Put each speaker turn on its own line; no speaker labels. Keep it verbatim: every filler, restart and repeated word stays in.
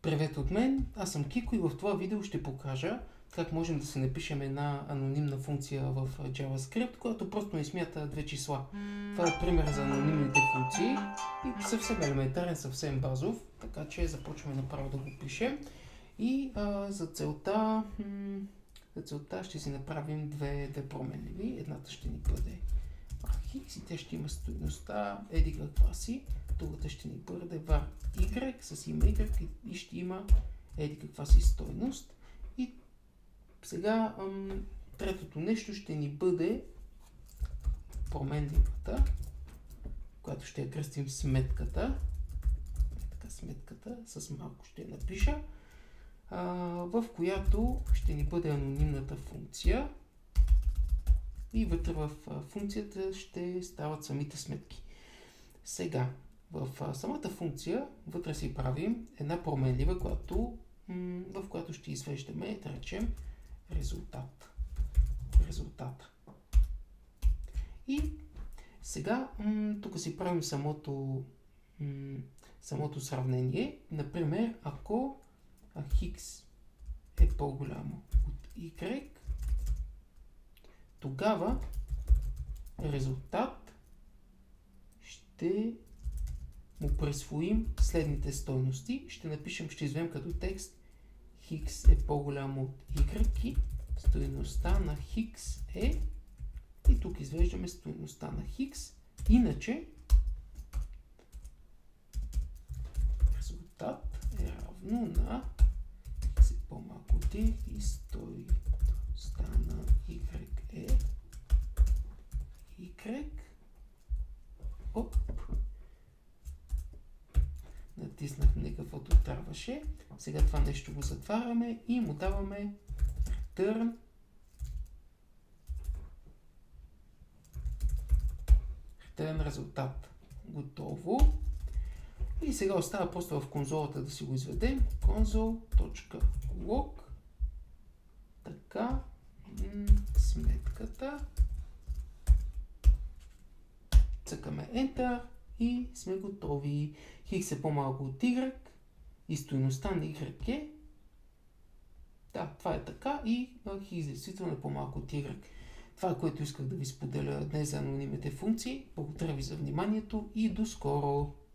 Привет от мен, аз съм Кико и в това видео ще покажа как можем да се напишем една анонимна функция в JavaScript, която просто не смята две числа. Това е пример за анонимните функции и съвсем елементарен, съвсем базов, така че започваме направо да го пишем. И а, за целта, м- за целта ще си направим две, две променливи. Едната ще ни бъде x и тя ще има стойността еди каква си. Другата ще ни бъде var y с име y и ще има еди каква си стойност. И сега ам, третото нещо ще ни бъде променливата, която ще я кръстим сметката. Така, сметката с малко ще я напиша, а, в която ще ни бъде анонимната функция. И вътре в функцията ще стават самите сметки. Сега, в самата функция вътре си правим една променлива, която, в която ще извеждаме, да речем, резултат. Резултата. И сега тук си правим самото, самото сравнение. Например, ако x е по-голямо от y, тогава резултат ще му присвоим следните стойности. Ще напишем, ще изведем като текст x е по-голямо от y и стойността на x е, и тук извеждаме стойността на x. Иначе резултат е равно на x е по-малко от y и стойността на y е y. Оп. Натиснах не каквото трябваше. Сега това нещо го затваряме и му даваме return return резултат. Готово. И сега остава просто в конзолата да си го изведем. console.log така, сметката. Цъкаме Enter и сме готови. X е по-малко от Y и стойността на Y е. Да, това е така и X действително е по-малко от Y. Това е, което исках да ви споделя днес за анонимните функции. Благодаря ви за вниманието и до скоро!